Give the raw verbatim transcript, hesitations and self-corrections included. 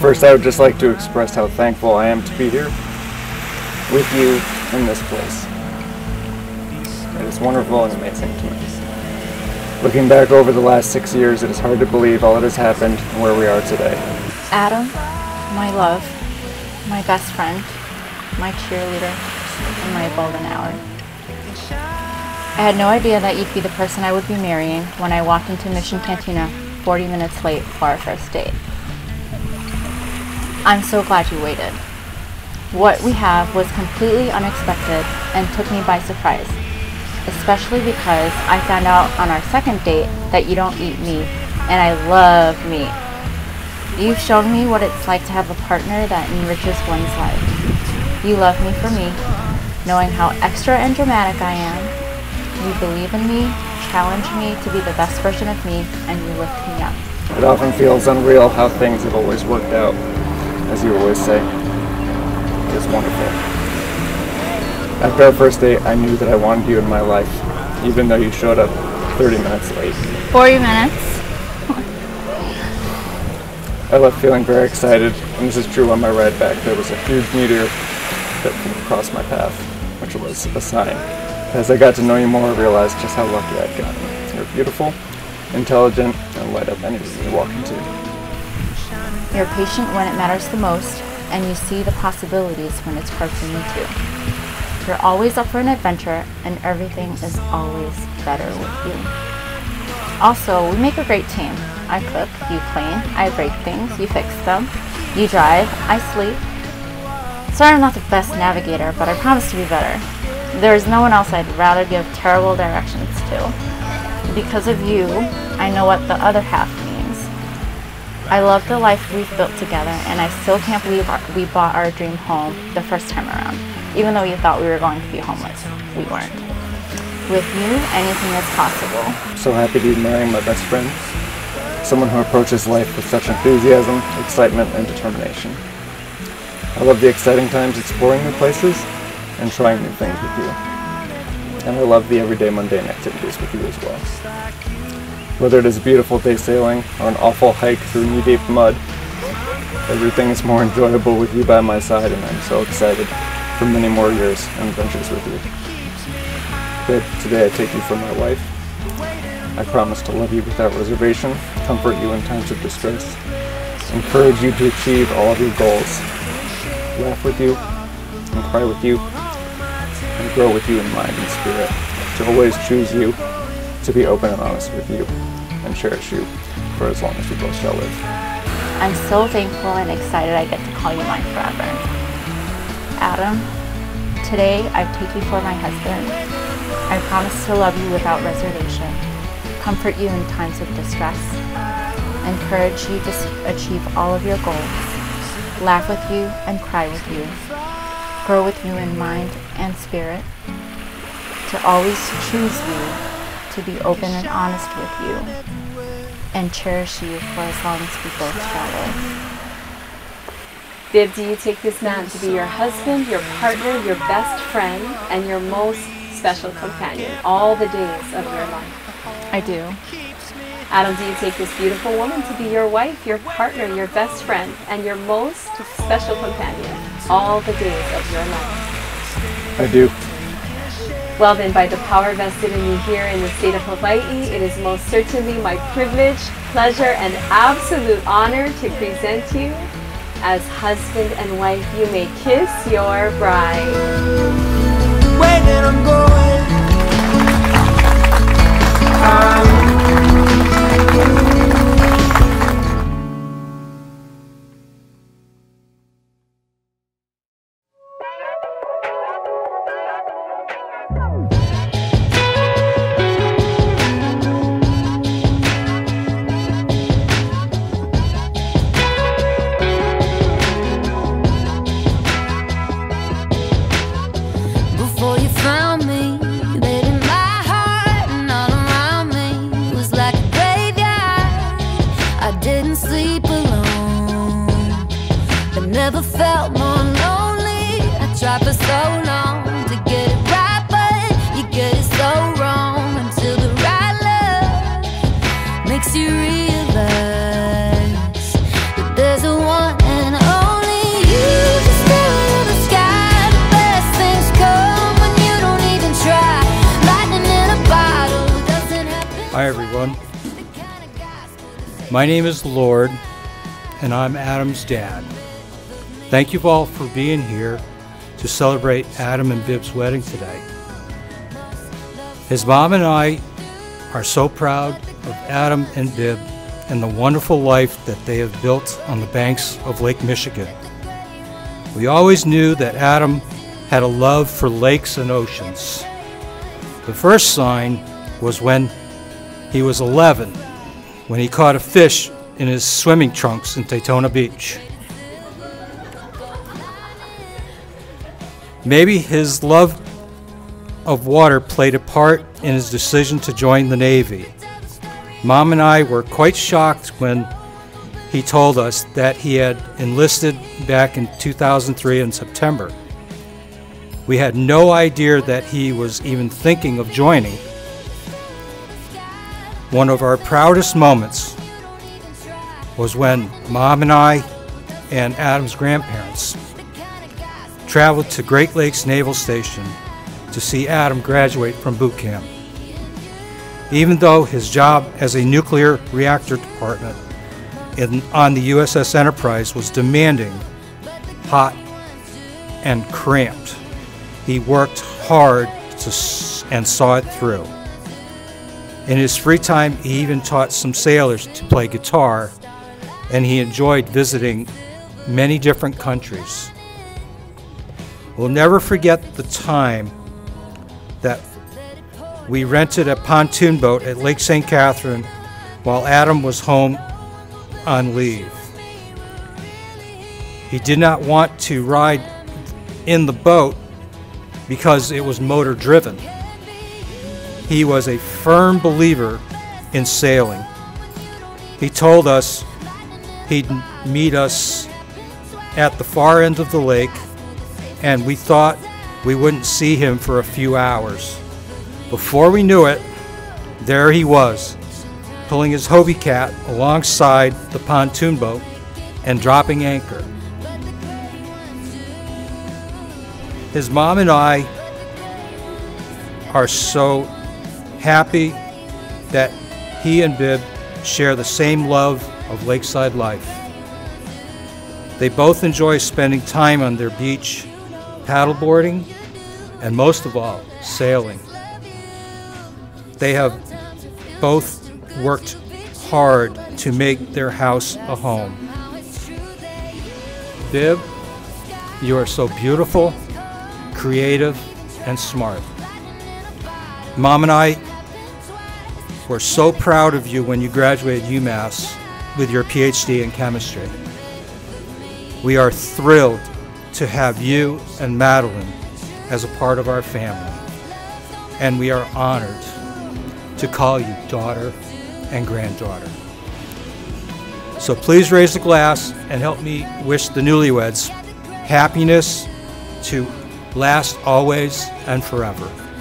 First, I would just like to express how thankful I am to be here with you in this place. It is wonderful and amazing to me. Looking back over the last six years, it is hard to believe all that has happened and where we are today. Adam, my love, my best friend, my cheerleader, and my golden hour. I had no idea that you'd be the person I would be marrying when I walked into Mission Cantina forty minutes late for our first date. I'm so glad you waited. What we have was completely unexpected and took me by surprise, especially because I found out on our second date that you don't eat meat, and I love meat. You've shown me what it's like to have a partner that enriches one's life. You love me for me, knowing how extra and dramatic I am. You believe in me, challenge me to be the best version of me, and you lift me up. It often feels unreal how things have always worked out. As you always say, it's wonderful. After our first date, I knew that I wanted you in my life, even though you showed up thirty minutes late. forty minutes? I left feeling very excited, and this is true on my ride back. There was a huge meteor that came across my path, which was a sign. As I got to know you more, I realized just how lucky I'd gotten. You're beautiful, intelligent, and light up any room you walk into. You're patient when it matters the most, and you see the possibilities when it's hard for me to. You're always up for an adventure, and everything is always better with you. Also, we make a great team. I cook, you clean, I break things, you fix them, you drive, I sleep. Sorry I'm not the best navigator, but I promise to be better. There is no one else I'd rather give terrible directions to. Because of you, I know what the other half means. I love the life we've built together, and I still can't believe our, we bought our dream home the first time around, even though you thought we were going to be homeless. We weren't. With you, anything is possible. So happy to be marrying my best friend, someone who approaches life with such enthusiasm, excitement, and determination. I love the exciting times exploring new places and trying new things with you. And I love the everyday mundane activities with you as well. Whether it is a beautiful day sailing or an awful hike through knee-deep mud, everything is more enjoyable with you by my side, and I'm so excited for many more years and adventures with you. Babe, today I take you for my wife. I promise to love you without reservation, comfort you in times of distress, encourage you to achieve all of your goals, laugh with you, and cry with you, and grow with you in mind and spirit, to always choose you, to be open and honest with you, and cherish you for as long as we both shall live. I'm so thankful and excited I get to call you mine forever. Adam, today I take you for my husband. I promise to love you without reservation, comfort you in times of distress, encourage you to achieve all of your goals, laugh with you and cry with you, grow with you in mind and spirit, to always choose you, to be open and honest with you, and cherish you for as long as we both shall live. Viv, do you take this man to be your husband, your partner, your best friend, and your most special companion all the days of your life? I do. Adam, do you take this beautiful woman to be your wife, your partner, your best friend, and your most special companion all the days of your life? I do. Well then, by the power vested in me here in the state of Hawaii, it is most certainly my privilege, pleasure, and absolute honor to present you as husband and wife. You may kiss your bride. The way that I'm going, I'm before you found me, baby, my heart and all around me was like a graveyard. I didn't sleep alone, but never felt more lonely. I tried for so long to get it right, but you get it so wrong, until the right love makes you realize that there's a one and My name is Lord, and I'm Adam's dad. Thank you all for being here to celebrate Adam and Bib's wedding today. His mom and I are so proud of Adam and Bib and the wonderful life that they have built on the banks of Lake Michigan. We always knew that Adam had a love for lakes and oceans. The first sign was when he was eleven, when he caught a fish in his swimming trunks in Daytona Beach. Maybe his love of water played a part in his decision to join the Navy. Mom and I were quite shocked when he told us that he had enlisted back in two thousand three in September. We had no idea that he was even thinking of joining. One of our proudest moments was when Mom and I and Adam's grandparents traveled to Great Lakes Naval Station to see Adam graduate from boot camp. Even though his job as a nuclear reactor department in, on the U S S Enterprise was demanding, hot, and cramped, he worked hard to, and saw it through. In his free time, he even taught some sailors to play guitar, and he enjoyed visiting many different countries. We'll never forget the time that we rented a pontoon boat at Lake Saint Catherine while Adam was home on leave. He did not want to ride in the boat because it was motor driven. He was a firm believer in sailing. He told us he'd meet us at the far end of the lake, and we thought we wouldn't see him for a few hours. Before we knew it, there he was, pulling his Hobie Cat alongside the pontoon boat and dropping anchor. His mom and I are so happy that he and Bib share the same love of lakeside life. They both enjoy spending time on their beach, paddleboarding, and most of all, sailing. They have both worked hard to make their house a home. Bib, you are so beautiful, creative, and smart. Mom and I were so proud of you when you graduated UMass with your P H D in chemistry. We are thrilled to have you and Madeline as a part of our family, and we are honored to call you daughter and granddaughter. So please raise the glass and help me wish the newlyweds happiness to last always and forever.